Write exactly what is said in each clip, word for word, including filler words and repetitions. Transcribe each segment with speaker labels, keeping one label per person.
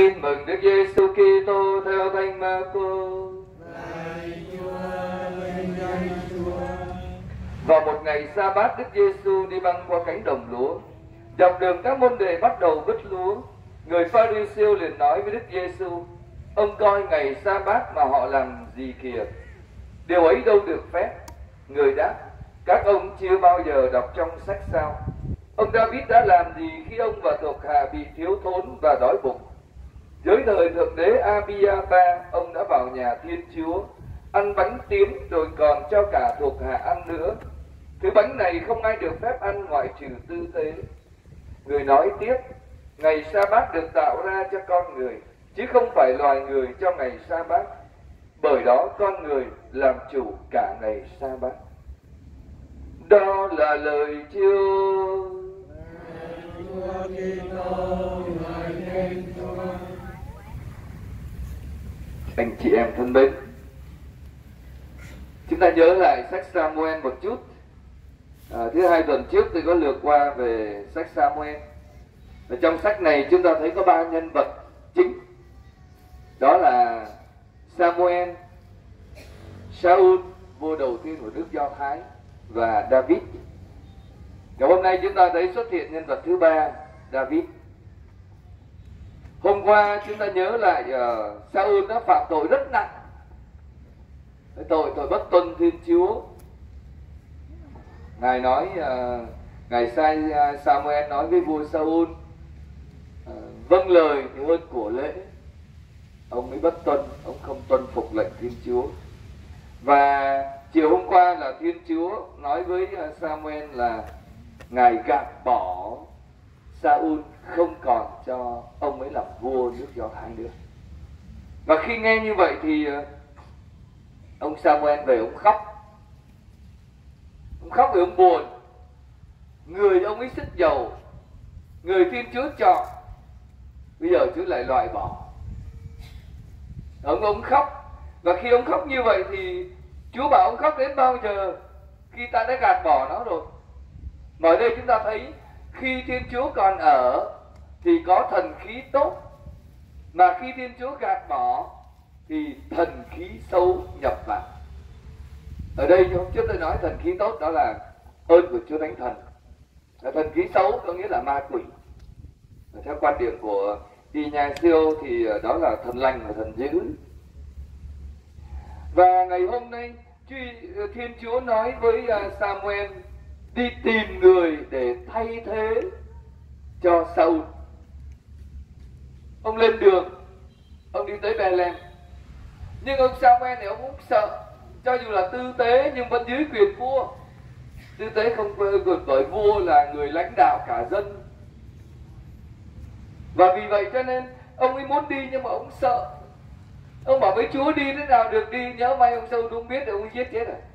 Speaker 1: Tin mừng Đức Giêsu Kitô theo Thánh Marco. Vào một ngày sa bát, Đức Giêsu đi băng qua cánh đồng lúa. Dọc đường các môn đệ bắt đầu vứt lúa. Người Pha-ri-siêu liền nói với Đức Giêsu: ông coi ngày sa bát mà họ làm gì kìa? Điều ấy đâu được phép. Người đáp: các ông chưa bao giờ đọc trong sách sao? Ông David đã làm gì khi ông và thuộc hạ bị thiếu thốn và đói bụng? Dưới thời thượng đế Abia-ba, ông đã vào nhà Thiên Chúa, ăn bánh tím rồi còn cho cả thuộc hạ ăn nữa. Thứ bánh này không ai được phép ăn ngoại trừ tư tế. Người nói tiếp: ngày sa bát được tạo ra cho con người, chứ không phải loài người cho ngày sa bát. Bởi đó con người làm chủ cả ngày sa bát. Đó là lời Chúa. Anh chị em thân mến, chúng ta nhớ lại sách Sa-mu-el một chút. À, thứ hai tuần trước tôi có lược qua về sách Sa-mu-el. Ở trong sách này chúng ta thấy có ba nhân vật chính. Đó là Sa-mu-el, Sa-ul, vua đầu tiên của nước Do Thái, và David. Ngày hôm nay chúng ta thấy xuất hiện nhân vật thứ ba, David. Hôm qua chúng ta nhớ lại uh, Sa-ul đã phạm tội rất nặng, cái tội tội bất tuân Thiên Chúa. Ngài nói uh, ngài sai uh, Sa-mu-el nói với vua Sa-ul: uh, vâng lời thì hơn của lễ. Ông ấy bất tuân, ông không tuân phục lệnh Thiên Chúa. Và chiều hôm qua là Thiên Chúa nói với uh, Sa-mu-el là ngài gạt bỏ Sa-ul, không còn cho ông ấy làm vua nước Do Thái nữa. Và khi nghe như vậy thì ông Sa-mu-el về ông khóc. Ông khóc vì ông buồn. Người ông ấy sức giàu, người Thiên Chúa chọn, bây giờ Chúa lại loại bỏ. Ông ông khóc. Và khi ông khóc như vậy thì Chúa bảo ông khóc đến bao giờ khi ta đã gạt bỏ nó rồi. Mà ở đây chúng ta thấy khi Thiên Chúa còn ở thì có thần khí tốt, mà khi Thiên Chúa gạt bỏ thì thần khí xấu nhập vào. Ở đây hôm trước tôi nói thần khí tốt đó là ơn của Chúa Thánh Thần. Thần khí xấu có nghĩa là ma quỷ. Theo quan điểm của Ignacio thì đó là thần lành và thần dữ. Và ngày hôm nay Thiên Chúa nói với Sa-mu-el đi tìm người để thay thế cho Sa-ul. Ông lên đường, ông đi tới Bethlehem. Nhưng ông Sa-mu-el này ông cũng sợ, cho dù là tư tế nhưng vẫn dưới quyền vua. Tư tế không quyền bởi vua là người lãnh đạo cả dân. Và vì vậy cho nên ông ấy muốn đi nhưng mà ông sợ. Ông bảo với Chúa đi thế nào được đi, nhớ may ông Sa-ul không biết thì ông ấy giết chết rồi.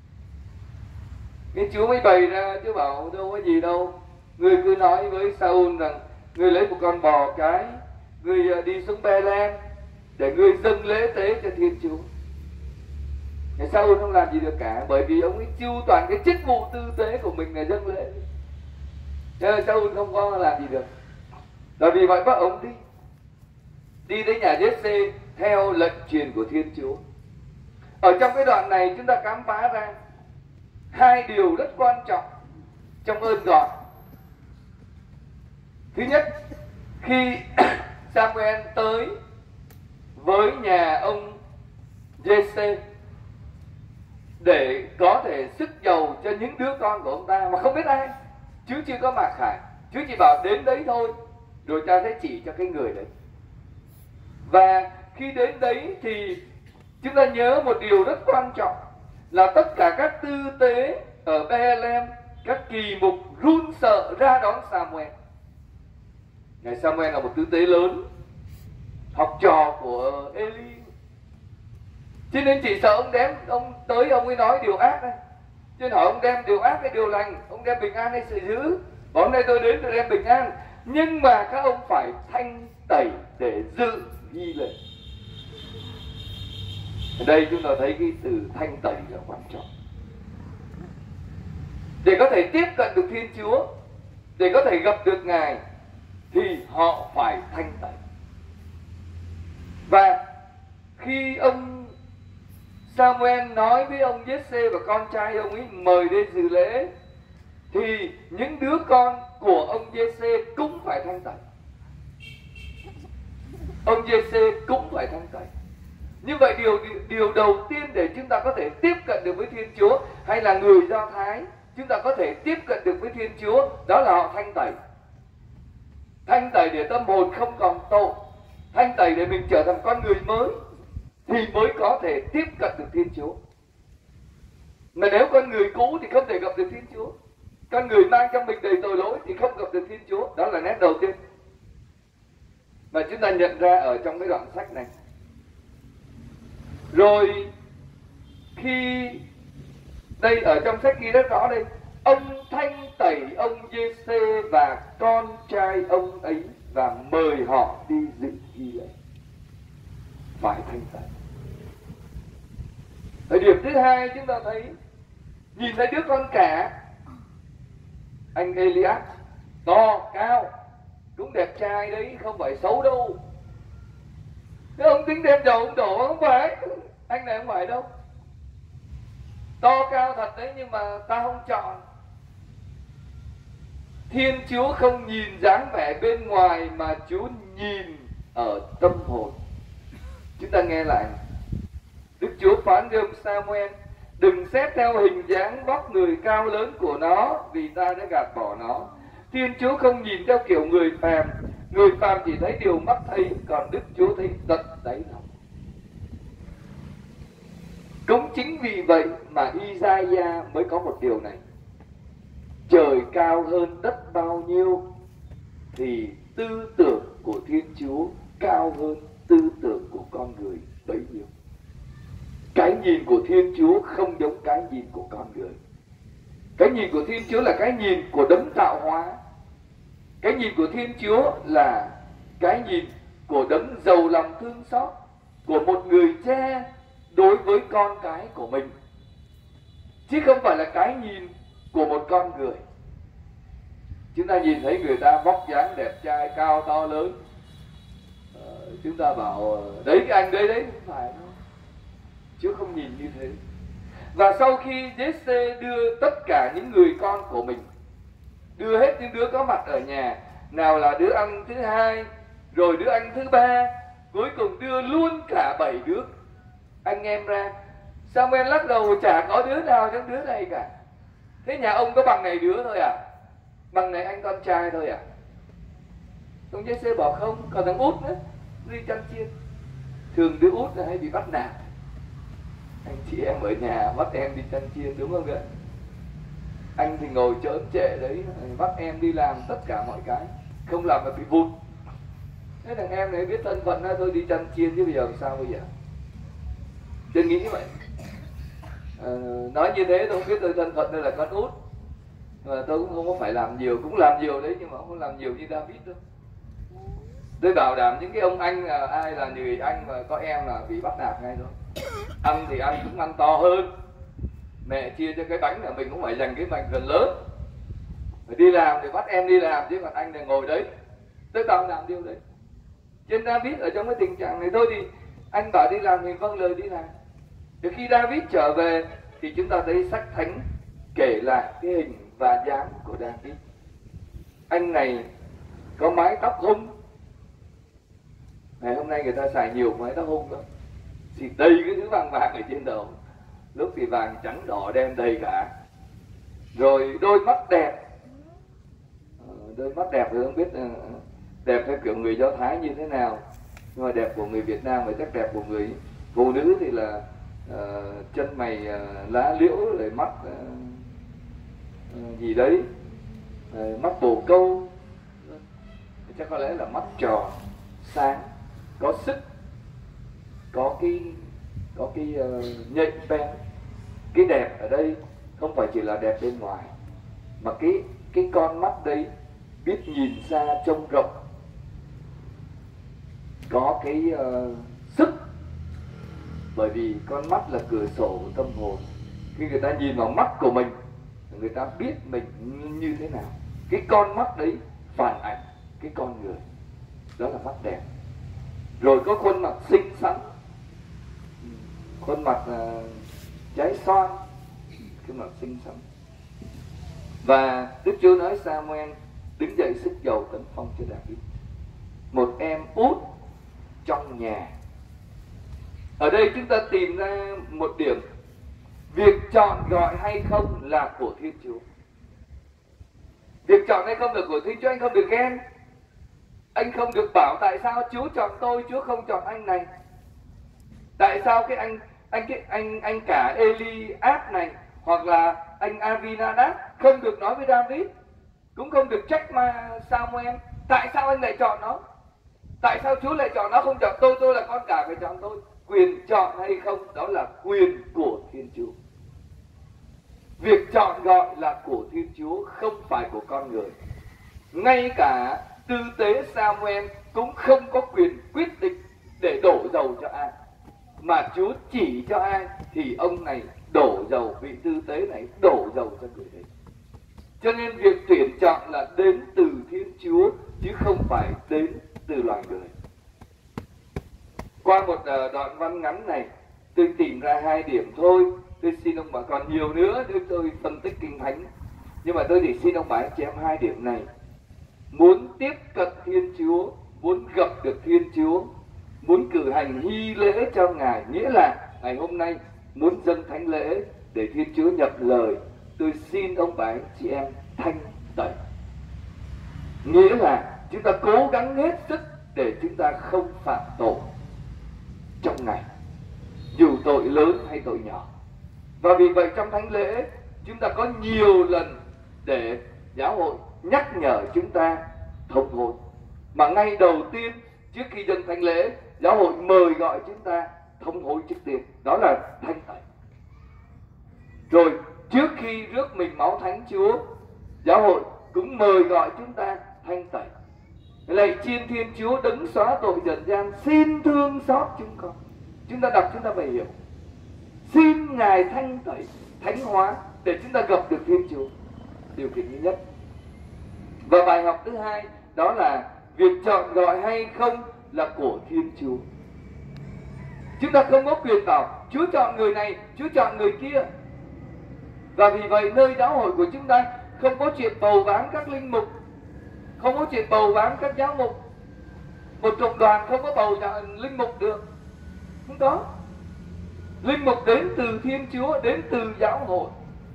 Speaker 1: Nên Chúa mới bày ra, Chúa bảo đâu có gì đâu. Ngươi cứ nói với Sa-ul rằng ngươi lấy một con bò cái, ngươi đi xuống Bethlehem để ngươi dâng lễ tế cho Thiên Chúa. Ngày Sa-ul không làm gì được cả, bởi vì ông ấy chu toàn cái chức vụ tư tế của mình là dâng lễ. Cho nên Sa-ul không có làm gì được. Và vì vậy bắt ông đi Đi tới nhà Giê-xê theo lệnh truyền của Thiên Chúa. Ở trong cái đoạn này chúng ta khám phá ra hai điều rất quan trọng trong ơn gọi. Thứ nhất, khi Sa-mu-el tới với nhà ông Giê-xê để có thể sức giàu cho những đứa con của ông ta mà không biết ai, chứ chưa có mặc khải, chứ chỉ bảo đến đấy thôi, rồi ta sẽ chỉ cho cái người đấy. Và khi đến đấy thì chúng ta nhớ một điều rất quan trọng là tất cả các tư tế ở Bethlehem, các kỳ mục run sợ ra đón Sa-mu-el. Ngài Sa-mu-el là một tư tế lớn, học trò của Eli, cho nên chỉ sợ ông đem ông tới ông ấy nói điều ác này. Cho nên hỏi ông đem điều ác hay điều lành, ông đem bình an hay sự dữ. Hôm nay tôi đến tôi đem bình an, nhưng mà các ông phải thanh tẩy để dự ghi lệnh. Ở đây chúng ta thấy cái từ thanh tẩy là quan trọng. Để có thể tiếp cận được Thiên Chúa, để có thể gặp được Ngài, thì họ phải thanh tẩy. Và khi ông Samuel nói với ông Giê-xê và con trai ông ấy mời đến dự lễ, thì những đứa con của ông Giê-xê cũng phải thanh tẩy. Ông Giê-xê cũng phải thanh tẩy. Như vậy điều điều đầu tiên để chúng ta có thể tiếp cận được với Thiên Chúa, hay là người Do Thái chúng ta có thể tiếp cận được với Thiên Chúa, đó là họ thanh tẩy. Thanh tẩy để tâm hồn không còn tội, thanh tẩy để mình trở thành con người mới, thì mới có thể tiếp cận được Thiên Chúa. Mà nếu con người cũ thì không thể gặp được Thiên Chúa. Con người mang trong mình đầy tội lỗi thì không gặp được Thiên Chúa. Đó là nét đầu tiên mà chúng ta nhận ra ở trong cái đoạn sách này. Rồi khi đây ở trong sách ghi rất rõ đây, ông thanh tẩy ông Giê-xê và con trai ông ấy và mời họ đi dự nghi lễ. Phải thanh tẩy. Ở điểm thứ hai chúng ta thấy, nhìn thấy đứa con cả, anh Eliab, to, cao, cũng đẹp trai đấy, không phải xấu đâu. Thế ông tính đem dầu ông đổ, không phải, anh này không phải đâu. To cao thật đấy, nhưng mà ta không chọn. Thiên Chúa không nhìn dáng vẻ bên ngoài, mà Chúa nhìn ở tâm hồn. Chúng ta nghe lại. Đức Chúa phán với ông Samuel: đừng xét theo hình dáng vóc người cao lớn của nó, vì ta đã gạt bỏ nó. Thiên Chúa không nhìn theo kiểu người phàm. Người phàm chỉ thấy điều mắt thấy, còn Đức Chúa thấy tận đáy lòng. Cũng chính vì vậy mà Isaiah mới có một điều này: trời cao hơn đất bao nhiêu, thì tư tưởng của Thiên Chúa cao hơn tư tưởng của con người bấy nhiêu. Cái nhìn của Thiên Chúa không giống cái nhìn của con người. Cái nhìn của Thiên Chúa là cái nhìn của đấng tạo hóa. Cái nhìn của Thiên Chúa là cái nhìn của đấng giàu lòng thương xót, của một người cha đối với con cái của mình, chứ không phải là cái nhìn của một con người. Chúng ta nhìn thấy người ta vóc dáng đẹp trai, cao to lớn, ờ, chúng ta bảo đấy cái anh đấy đấy, không phải đâu. Chúa không nhìn như thế. Và sau khi Giê-xê đưa tất cả những người con của mình, đưa hết những đứa có mặt ở nhà, nào là đứa ăn thứ hai, rồi đứa ăn thứ ba, cuối cùng đưa luôn cả bảy đứa anh em ra, Samuel lắc đầu chả có đứa nào trong đứa này cả. Thế nhà ông có bằng này đứa thôi à? Bằng này anh con trai thôi à? Ông Giê-xê bảo không, còn thằng út nữa, đi chăn chiên. Thường đứa út là hay bị bắt nạt. Anh chị em ở nhà bắt em đi chăn chiên, đúng không ạ? Anh thì ngồi chớm trệ đấy, bắt em đi làm tất cả mọi cái, không làm là bị vụt. Thế thằng em này biết thân phận ra thôi đi chăn chiên, chứ bây giờ làm sao bây giờ? Tôi nghĩ vậy. À, nói như thế tôi không biết tôi thân phận đây là con út, mà tôi cũng không có phải làm nhiều, cũng làm nhiều đấy nhưng mà không làm nhiều như David đâu. Tôi bảo đảm những cái ông anh là ai là người anh mà có em là bị bắt nạt ngay thôi. Ăn thì ăn cũng ăn to hơn, mẹ chia cho cái bánh là mình cũng phải dành cái bánh gần lớn. Phải đi làm thì bắt em đi làm, chứ còn anh này ngồi đấy. Tôi toàn làm điều đấy. Trên David ở trong cái tình trạng này thôi thì anh bảo đi làm thì vâng lời đi làm. Thì khi David trở về thì chúng ta thấy sách thánh kể lại cái hình và dáng của David. Anh này có mái tóc hung. Ngày hôm nay người ta xài nhiều mái tóc hung đó, thì đầy cái thứ vàng vàng ở trên đầu. Lúc thì vàng trắng đỏ đen đầy cả. Rồi đôi mắt đẹp. Đôi mắt đẹp thì không biết đẹp theo kiểu người Do Thái như thế nào, nhưng mà đẹp của người Việt Nam và chắc đẹp của người phụ nữ thì là uh, chân mày uh, lá liễu, rồi mắt uh, uh, gì đấy, uh, mắt bồ câu, chắc có lẽ là mắt tròn, sáng, có sức, có cái có cái uh, nhạy bén. Cái đẹp ở đây không phải chỉ là đẹp bên ngoài, mà cái cái con mắt đấy biết nhìn xa trông rộng, có cái uh, sức. Bởi vì con mắt là cửa sổ của tâm hồn. Khi người ta nhìn vào mắt của mình, người ta biết mình như thế nào. Cái con mắt đấy phản ảnh cái con người. Đó là mắt đẹp. rồi có khuôn mặt xinh xắn, khuôn mặt uh, trái xoan, khuôn mặt xinh xắn. Và Đức Chúa nói Samuel đứng dậy xức dầu tấn phong cho David, một em út trong nhà. Ở đây chúng ta tìm ra một điểm: việc chọn gọi hay không là của Thiên Chúa. Việc chọn hay không là của Thiên Chúa. Anh không được ghen, anh không được bảo tại sao Chúa chọn tôi, Chúa không chọn anh này. Tại sao cái anh anh cái anh anh cả Eliab này hoặc là anh Abinadab không được nói với David, cũng không được trách mà Samuel tại sao anh lại chọn nó, tại sao Chúa lại chọn nó không chọn tôi, tôi là con cả phải chọn tôi. Quyền chọn hay không đó là quyền của Thiên Chúa. Việc chọn gọi là của Thiên Chúa, không phải của con người. Ngay cả tư tế Samuel cũng không có quyền quyết định để đổ dầu cho ai, mà Chúa chỉ cho ai thì ông này đổ dầu, vị tư tế này đổ dầu cho người đấy. Cho nên việc tuyển chọn là đến từ Thiên Chúa chứ không phải đến từ loài người. Qua một đoạn văn ngắn này, tôi tìm ra hai điểm thôi. Tôi xin ông bà, còn nhiều nữa nếu tôi phân tích Kinh Thánh, nhưng mà tôi chỉ xin ông bà anh chị em hai điểm này. Muốn tiếp cận Thiên Chúa, muốn gặp được Thiên Chúa, muốn cử hành hy lễ cho Ngài, nghĩa là ngày hôm nay muốn dâng thánh lễ để Thiên Chúa nhập lời, tôi xin ông bà anh chị em thanh tẩy. Nghĩa là chúng ta cố gắng hết sức để chúng ta không phạm tội trong ngày, dù tội lớn hay tội nhỏ. Và vì vậy trong thánh lễ chúng ta có nhiều lần để giáo hội nhắc nhở chúng ta thống hối. Mà ngay đầu tiên trước khi dâng thánh lễ, giáo hội mời gọi chúng ta thống hối trước tiên, đó là thanh tẩy. Rồi trước khi rước mình máu thánh Chúa, giáo hội cũng mời gọi chúng ta thanh tẩy. Lạy chiên Thiên Chúa đấng xóa tội trần gian, xin thương xót chúng con. Chúng ta đọc chúng ta phải hiểu, xin Ngài thanh tẩy, thánh hóa để chúng ta gặp được Thiên Chúa. Điều kiện thứ nhất. Và bài học thứ hai đó là việc chọn gọi hay không là của Thiên Chúa. Chúng ta không có quyền bảo Chúa chọn người này, Chúa chọn người kia. Và vì vậy nơi giáo hội của chúng ta không có chuyện bầu bán các linh mục, không có chuyện bầu bán các giáo mục. Một cộng đoàn không có bầu linh mục được, không có. Linh mục đến từ Thiên Chúa, đến từ giáo hội.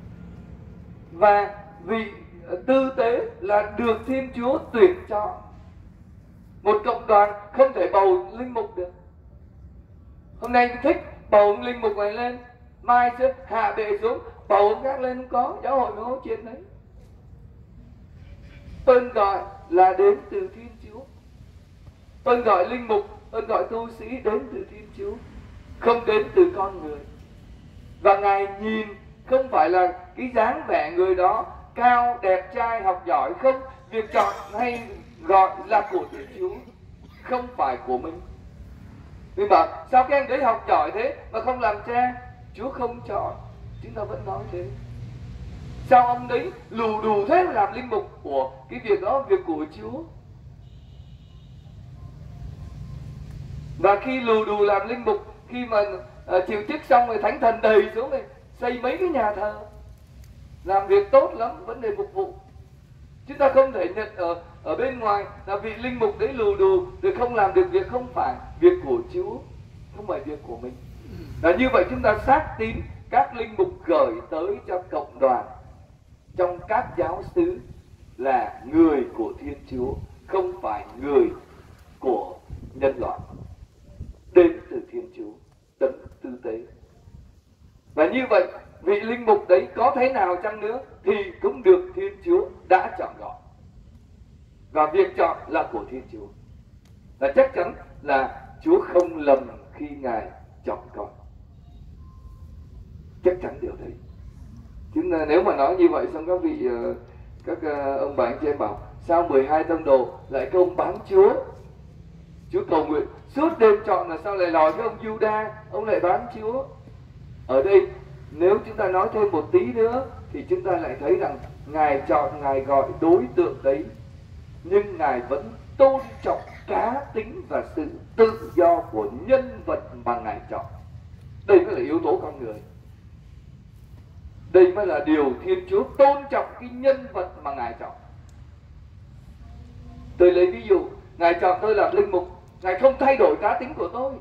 Speaker 1: Và vị tư tế là được Thiên Chúa tuyển chọn. Một cộng đoàn không thể bầu linh mục được. Hôm nay thích bầu linh mục này lên, mai sẽ hạ bệ xuống bầu ông khác lên, không có. Giáo hội mới có chuyện đấy. Tên gọi là đến từ Thiên Chúa. Tên gọi linh mục, tên gọi tu sĩ đến từ Thiên Chúa, không đến từ con người. Và Ngài nhìn không phải là cái dáng vẻ người đó cao, đẹp trai, học giỏi, không. Việc chọn hay gọi là của Thiên Chúa, không phải của mình. Mình bảo sao cái anh đấy học giỏi thế mà không làm cha? Chúa không chọn, chúng ta vẫn nói thế. Sao ông đấy lù đù thế mà làm linh mục? Của cái việc đó việc của Chúa. Và khi lù đù làm linh mục, khi mà uh, chịu chức xong rồi thánh thần đầy xuống rồi xây mấy cái nhà thờ, làm việc tốt lắm, vấn đề mục vụ. Chúng ta không thể nhận ở ở bên ngoài là vị linh mục đấy lù đù rồi không làm được việc, không phải việc của Chúa, không phải việc của mình. Là như vậy chúng ta xác tín các linh mục gửi tới cho cộng đoàn trong các giáo xứ là người của Thiên Chúa, không phải người của nhân loại, đến từ Thiên Chúa, đấng tư tế. Và như vậy vị linh mục đấy có thế nào chăng nữa thì cũng được Thiên Chúa đã chọn gọi. Và việc chọn là của Thiên Chúa. Là chắc chắn là Chúa không lầm khi Ngài chọn con. Chắc chắn điều đấy. Chúng ta nếu mà nói như vậy xong các vị các ông bà anh chị em bảo sao mười hai tông đồ lại không bán Chúa? Chúa cầu nguyện suốt đêm chọn là sao lại lòi với ông Juda, ông lại bán Chúa? Ở đây nếu chúng ta nói thêm một tí nữa thì chúng ta lại thấy rằng Ngài chọn, Ngài gọi đối tượng đấy, nhưng Ngài vẫn tôn trọng cá tính và sự tự do của nhân vật mà Ngài chọn. Đây mới là yếu tố con người. Đây mới là điều Thiên Chúa tôn trọng cái nhân vật mà Ngài chọn. Tôi lấy ví dụ, Ngài chọn tôi làm linh mục, Ngài không thay đổi cá tính của tôi.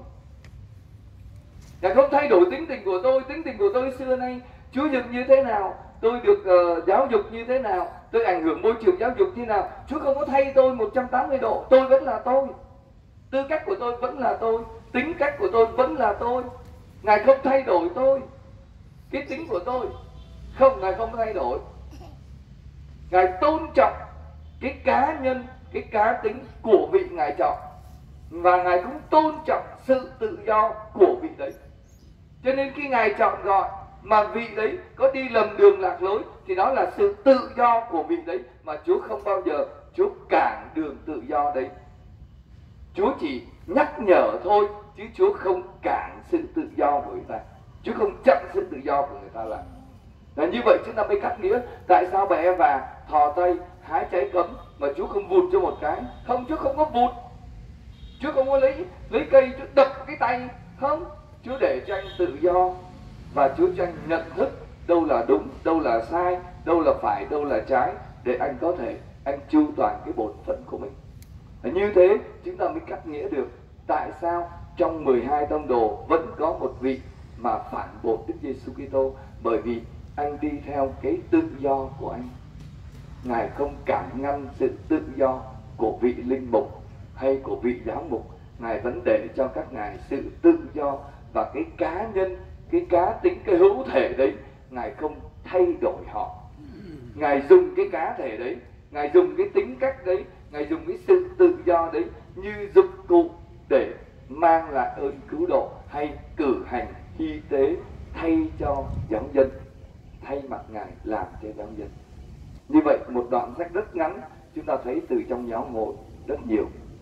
Speaker 1: Ngài không thay đổi tính tình của tôi. Tính tình của tôi xưa nay Chúa dựng như thế nào, tôi được uh, giáo dục như thế nào, tôi ảnh hưởng môi trường giáo dục như thế nào, Chúa không có thay tôi một trăm tám mươi độ. Tôi vẫn là tôi, tư cách của tôi vẫn là tôi, tính cách của tôi vẫn là tôi. Ngài không thay đổi tôi, cái tính của tôi không, Ngài không thay đổi. Ngài tôn trọng cái cá nhân, cái cá tính của vị Ngài chọn, và Ngài cũng tôn trọng sự tự do của vị đấy. Cho nên khi Ngài chọn gọi mà vị đấy có đi lầm đường lạc lối thì đó là sự tự do của vị đấy, mà Chúa không bao giờ Chúa cản đường tự do đấy. Chúa chỉ nhắc nhở thôi, chứ Chúa không cản sự tự do của người ta. Chúa không chặn sự tự do của người ta lại. Và như vậy chúng ta mới cắt nghĩa tại sao bà Eva thò tay hái trái cấm mà Chúa không vụt cho một cái. Không, Chúa không có vụt. Chúa không có lấy lấy cây Chúa đập cái tay. Không, Chúa để cho anh tự do, và Chúa cho anh nhận thức đâu là đúng, đâu là sai, đâu là phải, đâu là trái, để anh có thể anh chu toàn cái bổn phận của mình. Như thế chúng ta mới cắt nghĩa được tại sao trong mười hai tông đồ vẫn có một vị mà phản bội Đức Giêsu Kitô, bởi vì anh đi theo cái tự do của anh. Ngài không cản ngăn sự tự do của vị linh mục hay của vị giáo mục. Ngài vẫn để cho các ngài sự tự do, và cái cá nhân, cái cá tính, cái hữu thể đấy Ngài không thay đổi họ. Ngài dùng cái cá thể đấy, Ngài dùng cái tính cách đấy, Ngài dùng cái sự tự do đấy như dụng cụ để mang lại ơn cứu độ, hay cử hành hy tế thay cho giáo dân, thay mặt Ngài làm cho giáo dân. Như vậy một đoạn sách rất ngắn chúng ta thấy từ trong giáo hội rất nhiều.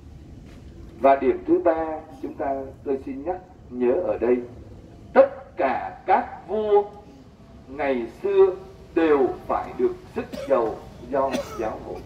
Speaker 1: Và điểm thứ ba chúng ta tôi xin nhắc nhớ ở đây, tất cả các vua ngày xưa đều phải được sức dầu do giáo hội.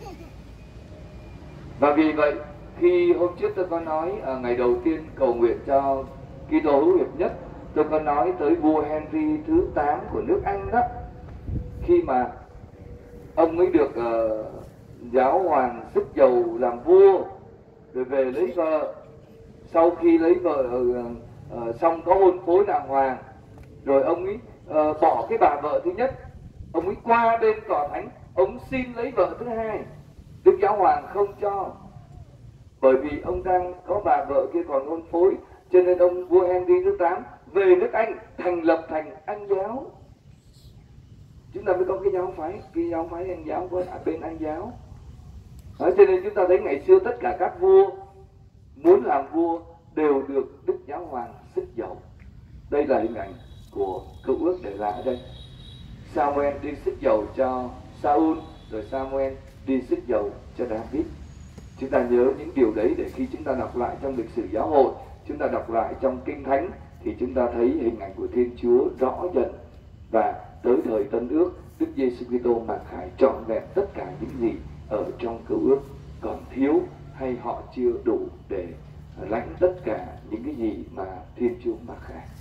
Speaker 1: Và vì vậy khi hôm trước tôi có nói à, ngày đầu tiên cầu nguyện cho Kitô hữu hiệp nhất, tôi có nói tới vua Henry thứ tám của nước Anh đó. Khi mà ông ấy được uh, giáo hoàng sức dầu làm vua, rồi về lấy vợ. Sau khi lấy vợ uh, uh, xong có hôn phối đàng hoàng, rồi ông ấy uh, bỏ cái bà vợ thứ nhất, ông ấy qua bên tòa thánh, ông xin lấy vợ thứ hai. Đức giáo hoàng không cho, bởi vì ông đang có bà vợ kia còn hôn phối, cho nên ông vua Henry thứ tám về nước Anh thành lập thành Anh giáo. Chúng ta mới có cái giáo phái, cái giáo phái Anh giáo của bên Anh giáo. Đó, cho nên chúng ta thấy ngày xưa tất cả các vua muốn làm vua đều được Đức Giáo Hoàng sức dầu. Đây là hình ảnh của Cựu Ước để lại ở đây. Samuel đi sức dầu cho Saul, rồi Samuel đi sức dầu cho David. Chúng ta nhớ những điều đấy để khi chúng ta đọc lại trong lịch sử giáo hội, chúng ta đọc lại trong Kinh Thánh, thì chúng ta thấy hình ảnh của Thiên Chúa rõ dần. Và tới thời Tân Ước, Đức Giêsu Kitô mặc khải trọn vẹn tất cả những gì ở trong Cựu Ước còn thiếu, hay họ chưa đủ để lãnh tất cả những cái gì mà Thiên Chúa mặc khải.